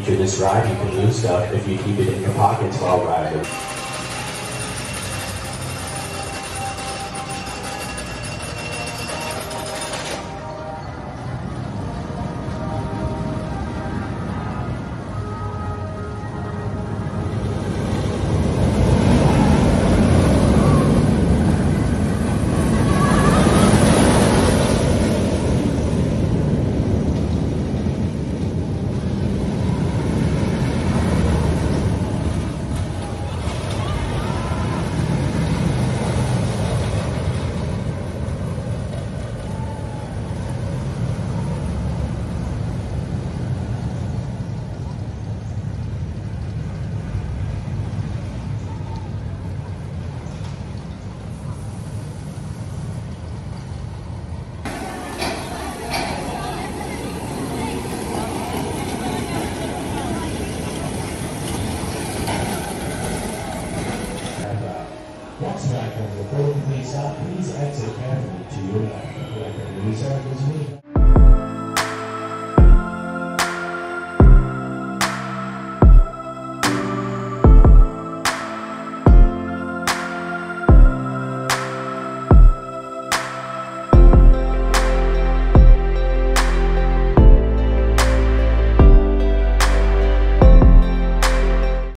feature this ride, you can lose stuff if you keep it in your pockets while riding. Next back on the road, please exit carefully to your left. Like a loser,